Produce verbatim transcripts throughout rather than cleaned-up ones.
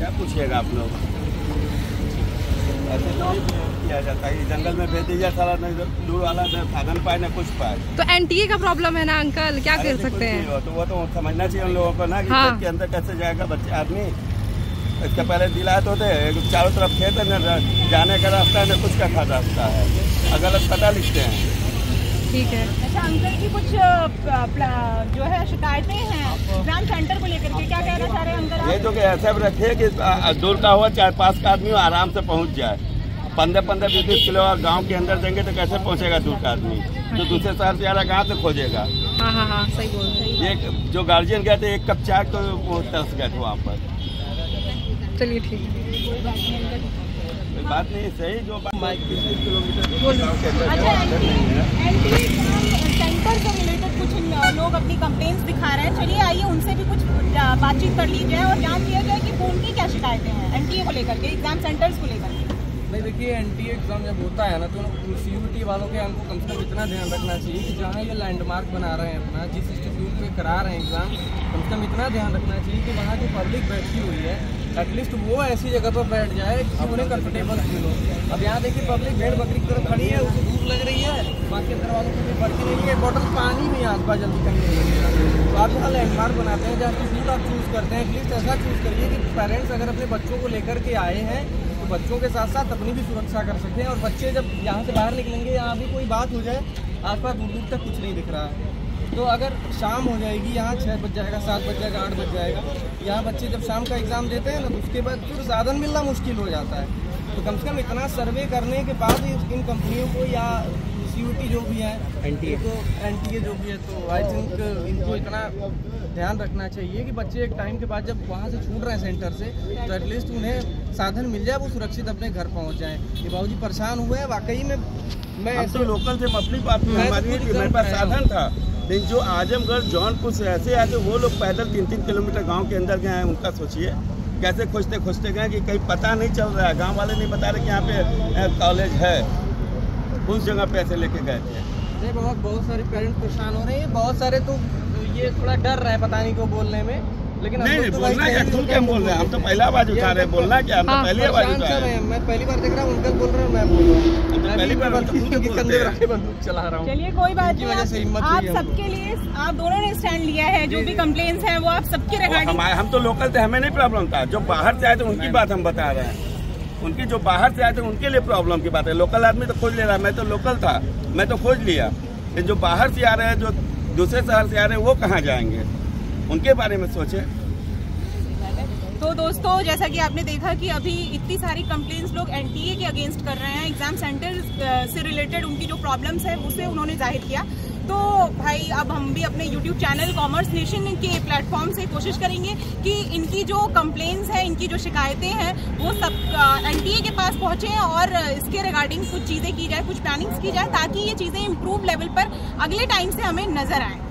क्या पूछिएगा आप लोग, ऐसे तो किया जाता है। जंगल में भेज दीजिए सारा, नहीं दूर वाला न साधन पाए न कुछ पाए। तो एनटीए का प्रॉब्लम है ना अंकल, क्या कर सकते हैं? तो वो तो समझना चाहिए उन लोगों को ना कि हाँ। खेत के अंदर कैसे जाएगा बच्चे आदमी। इसके पहले दिलाए तो थे, चारों तरफ खेत है, न जाने का रास्ता है न कुछ का खा रास्ता है, गलत पता लिखते हैं। ठीक है। अच्छा अंकल जी, कुछ जो है शिकायतें हैं एग्जाम सेंटर को लेकर के, क्या कहना चाह रहे हैं अंकल? ये जो कि ऐसा रखे कि दूर का हुआ चार पाँच का आदमी आराम से पहुंच जाए। पंद्रह पंद्रह बीस बीस किलो और गांव के अंदर देंगे तो कैसे पहुंचेगा दूर का आदमी? जो दूसरे शहर से आ रहा कहाँ से खोजेगा? हाँ हाँ हाँ सही बोल रहे हैं। ये जो गार्जियन गए थे एक कप चाय तो वो तरस गए थे वहाँ पर। चलिए ठीक है, कोई बात नहीं, सही जो बात किलोमीटर अच्छा एनटीए सेंटर से रिलेटेड कुछ लोग अपनी कंप्लेंट्स दिखा रहे हैं, चलिए आइए उनसे भी कुछ बातचीत कर ली जाए और जान लिया जाए कि उनकी क्या शिकायतें हैं एनटीए को लेकर के, एग्जाम सेंटर्स को लेकर के। नहीं देखिए, एनटीए एग्जाम जब होता है ना तो सीयूटी वालों के हमको कम से कम इतना ध्यान रखना चाहिए कि जहाँ ये लैंडमार्क बना रहे हैं अपना, जिस इंस्टीट्यूट पे करा रहे हैं एग्जाम, कम से कम इतना ध्यान रखना चाहिए कि वहाँ जो पब्लिक बैठी हुई है एटलीस्ट वो ऐसी जगह पर बैठ जाए कि उन्हें कंफर्टेबल फील हो। अब यहाँ देखिए पब्लिक भेड़ बकरी की तरफ खड़ी है, उसे धूप लग रही है, बाकी अंदर वालों को भी पड़ती नहीं है, बोतल पानी भी आस पास जल्दी कहीं नहीं लगेगा। तो आप यहाँ लैंडमार्क बनाते हैं, जहाँ इंस्टीट्यूट आप चूज़ करते हैं, एटलीस्ट ऐसा चूज़ करिए कि पेरेंट्स अगर अपने बच्चों को लेकर के आए हैं तो बच्चों के साथ साथ अपनी भी सुरक्षा कर सकें। और बच्चे जब यहाँ से बाहर निकलेंगे, यहाँ भी कोई बात हो जाए, आसपास दूर दूर तक कुछ नहीं दिख रहा है, तो अगर शाम हो जाएगी, यहाँ छः बज जाएगा, सात बज जाएगा, आठ बज जाएगा, यहाँ बच्चे जब शाम का एग्ज़ाम देते हैं ना तो उसके बाद फिर साधन मिलना मुश्किल हो जाता है। तो कम से कम इतना सर्वे करने के बाद इन कंपनियों को या सीयूटी जो भी है, एनटीए तो एनटीए जो भी है, तो आई थिंक इनको इतना ध्यान रखना चाहिए कि बच्चे एक टाइम के बाद जब वहाँ से छूट रहे हैं सेंटर से तो एटलीस्ट उन्हें साधन मिल जाए, वो सुरक्षित अपने घर पहुँच जाएँ। ये बाबूजी परेशान हुए हैं वाकई में। मैं ऐसे तो लोकल थे, अपनी बात में हमारी मेरे पास साधन था, लेकिन जो आजमगढ़ जौनपुर से ऐसे आते वो लोग पैदल तीन तीन किलोमीटर गांव के अंदर गए हैं, उनका सोचिए कैसे खोजते खोजते गए कि कहीं पता नहीं चल रहा है, गांव वाले नहीं बता रहे कि यहाँ पे कॉलेज है, उस जगह पे ऐसे लेके गए थे। नहीं, बहुत बहुत सारे पेरेंट्स परेशान हो रहे हैं, बहुत सारे तो ये थोड़ा डर रहे हैं पता नहीं क्यों बोलने में, लेकिन नहीं नहीं बोलना क्या, तुम क्या बोल रहे हैं? हम तो पहला आवाज उठा रहे हैं, बोलना क्या, हम तो पहली आवाज उठा रहे हैं। मैं पहली बार देख रहा हूँ, अंकल बोल रहे हैं, मैं बोल रहा हूँ, मैं पहली बार कंधे रख के बंदूक चला रहा हूँ। चलिए कोई बात नहीं, आप सबके लिए आप दोनों ने स्टैंड लिया है, जो भी कंप्लेंट्स हैं वो आप सबके रिगार्डिंग। हम तो लोकल थे, हमें नहीं प्रॉब्लम था, जो बाहर से आए थे उनकी बात हम बता रहे हैं, उनकी जो बाहर से आए थे उनके लिए प्रॉब्लम की बात है। लोकल आदमी तो खोज ले रहा है, मैं तो लोकल था, मैं तो खोज लिया, लेकिन जो बाहर से आ रहे हैं, जो दूसरे शहर से आ रहे हैं, वो कहाँ जाएंगे, उनके बारे में सोचे। तो दोस्तों, जैसा कि आपने देखा कि अभी इतनी सारी कंप्लेंट्स लोग एनटीए के अगेंस्ट कर रहे हैं, एग्जाम सेंटर से रिलेटेड उनकी जो प्रॉब्लम्स है उसे उन्होंने जाहिर किया। तो भाई अब हम भी अपने यूट्यूब चैनल कॉमर्स नेशन के प्लेटफॉर्म से कोशिश करेंगे कि इनकी जो कंप्लेंट्स हैं, इनकी जो शिकायतें हैं, वो सब एनटीए के पास पहुँचें और इसके रिगार्डिंग कुछ चीज़ें की जाए, कुछ प्लानिंग्स की जाए, ताकि ये चीज़ें इम्प्रूव लेवल पर अगले टाइम से हमें नज़र आएँ।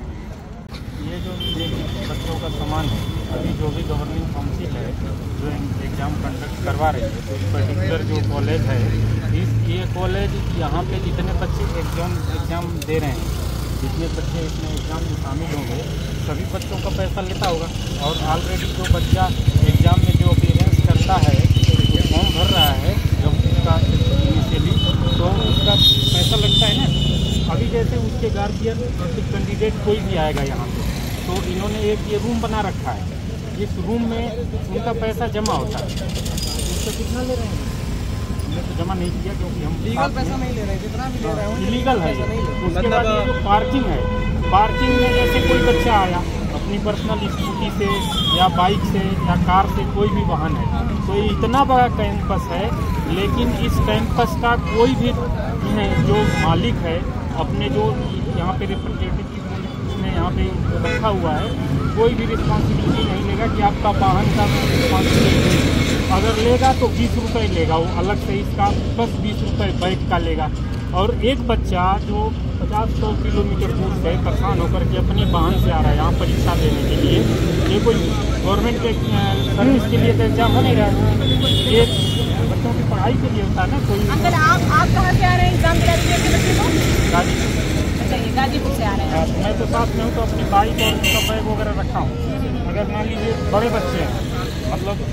ये जो बच्चों का सामान है, अभी जो भी गवर्निंग काउंसिल है जो एग्ज़ाम कंडक्ट करवा रही है, तो पर्टिकुलर जो कॉलेज है, इस ये कॉलेज यहाँ पे जितने बच्चे एग्जाम एग्ज़ाम दे रहे हैं, जितने बच्चे इसमें एग्ज़ाम में शामिल होंगे, सभी बच्चों का पैसा लेता होगा। और ऑलरेडी जो बच्चा एग्ज़ाम में जो अपीयरेंस करता है, जो फॉर्म भर रहा है जब उसका इनिशियली, तो उसका पैसा लगता है ना। अभी जैसे उसके गार्जियन कैंडिडेट कोई भी आएगा यहाँ पे, तो इन्होंने एक ये रूम बना रखा है, इस रूम में उनका पैसा जमा होता है। उससे कितना ले रहे हैं? हमने तो जमा नहीं किया क्योंकि हम लीगल पैसा नहीं ले रहे हैं, जितना भी ले रहे हैं इलीगल है। उसके बाद ये जो पार्किंग है, पार्किंग में जैसे कोई बच्चा आया अपनी पर्सनल स्कूटी से या बाइक से या कार से, कोई भी वाहन है, तो इतना बड़ा कैंपस है, लेकिन इस कैंपस का कोई भी जो मालिक है, अपने जो यहाँ पे रिप्रेजेंटेटिव उसने यहाँ पे रखा हुआ है, कोई भी रिस्पॉन्सिबिलिटी नहीं लेगा कि आपका वाहन का रिस्पॉन्सिबिलिटी, अगर लेगा तो बीस रुपये लेगा वो अलग से, इसका बस बीस रुपये बाइक का लेगा। और एक बच्चा जो पचास सौ किलोमीटर दूर से परेशान होकर के अपने वाहन से आ रहा है यहाँ परीक्षा देने के लिए, ये कोई गवर्नमेंट के सर्विस के लिए तो एग्जाम हो नहीं रहा है, ये बच्चों की पढ़ाई के लिए होता है ना। कोई अंकल आप आप कहाँ से आ रहे हैं एग्जाम दिलाने के लिए बच्चे को? गाजीपुर। अच्छा, गाजीपुर से आ रहे हैं। मैं तो साथ में हूँ, तो अपनी बाइक और उसका बैग वगैरह रखा हूँ। अगर मान लीजिए बड़े बच्चे हैं, मतलब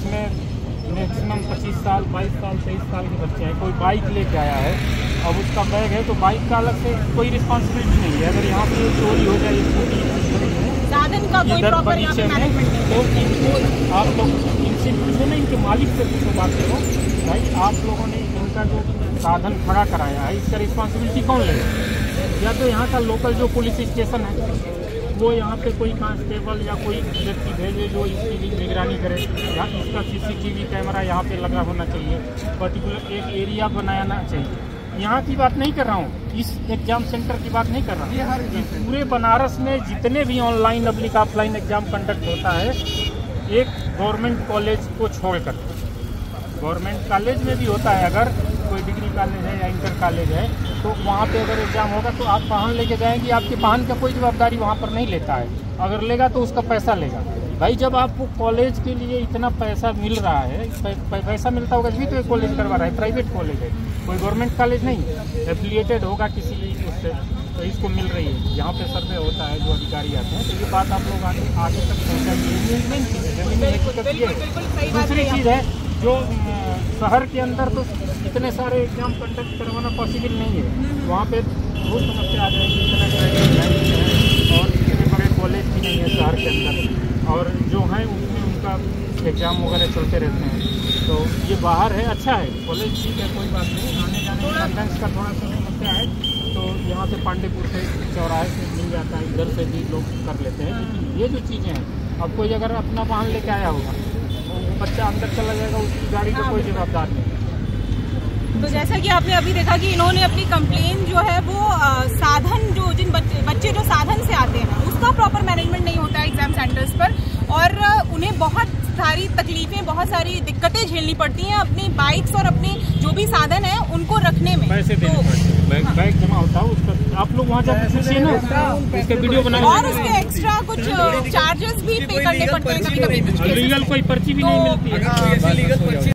इसमें मैक्सिमम पच्चीस साल, बाईस साल, तेईस साल के बच्चे हैं। कोई बाइक लेके आया है, अब उसका बैग है तो बाइक का अलग से कोई रिस्पॉन्सिबिलिटी नहीं है। अगर यहाँ पे चोरी हो जाए स्कूटी साधन का कोई प्रॉपर यहाँ पे मैनेजमेंट नहीं है, तो इनको आप लोग इनसे पूछो ना, इनके मालिक से पूछो बात करो भाई, आप लोगों ने इनका जो साधन खड़ा कराया है इसका रिस्पॉन्सिबिलिटी कौन लेगा? या तो यहाँ का लोकल जो पुलिस स्टेशन है वो यहाँ पे कोई कांस्टेबल या कोई व्यक्ति भेजे जो इसकी निगरानी करे, या इसका सीसीटीवी कैमरा यहाँ पे लगा होना चाहिए, पर्टिकुलर एक एरिया बनाना चाहिए। यहाँ की बात नहीं कर रहा हूँ, इस एग्जाम सेंटर की बात नहीं कर रहा हूँ, पूरे बनारस में जितने भी online public offline exam conduct होता है, एक गवर्नमेंट कॉलेज को छोड़कर, गवर्नमेंट कॉलेज में भी होता है, अगर कोई डिग्री कॉलेज है या इंटर कॉलेज है तो वहाँ पे अगर एग्जाम होगा तो आप वाहन लेके जाएंगे, आपके वाहन का कोई जवाबदारी वहाँ पर नहीं लेता है, अगर लेगा तो उसका पैसा लेगा। भाई जब आपको कॉलेज के लिए इतना पैसा मिल रहा है, पैसा मिलता होगा तभी तो एक कॉलेज करवा रहा है, प्राइवेट कॉलेज है, कोई गवर्नमेंट कॉलेज नहीं, एफिलिएटेड होगा किसी उससे, तो इसको मिल रही है। यहाँ पे सर्वे होता है, जो अधिकारी आते हैं, तो ये बात आप लोग आगे आगे तक पहुँचाइए। दूसरी चीज़ है जो शहर के अंदर तो इतने सारे एग्जाम कंडक्ट करवाना पॉसिबल नहीं है, वहाँ पे बहुत समस्या आ जाएगी, इतना है और इतने बड़े कॉलेज भी नहीं है शहर के अंदर, और जो हैं उसमें उनका एग्ज़ाम वगैरह चलते रहते हैं। तो ये बाहर है, अच्छा है कॉलेज, ठीक है, कोई बात नहीं, आने जाने का अटेंडेंस का थोड़ा सा समस्या है, तो यहाँ से पांडेपुर से चौराहे से मिल जाता है, इधर से भी लोग कर लेते हैं। लेकिन ये जो चीज़ें हैं, अब कोई अगर अपना वाहन लेके आया होगा, बच्चा अंदर चला जाएगा, उसकी गाड़ी का कोई जवाबदार नहीं। तो जैसा कि आपने अभी देखा कि इन्होंने अपनी कंप्लेन जो है वो आ, साधन जो जिन बच्चे बच्चे जो साधन से आते हैं उसका प्रॉपर मैनेजमेंट नहीं होता है एग्जाम सेंटर्स पर, और उन्हें बहुत सारी तकलीफें, बहुत सारी दिक्कतें झेलनी पड़ती हैं अपनी बाइक्स और अपने जो भी साधन है उनको रखने में। पैसे देने पड़ते हैं, बैग हाँ। बैग जमा होता है उसका, आप लोग वहाँ जाकर पूछिए ना, उसके वीडियो बनाए और उसके एक्स्ट्रा कुछ चार्जेस भी पे करने पड़ते हैं कभी कभी। लीगल कोई पर्ची भी नहीं मिलती है।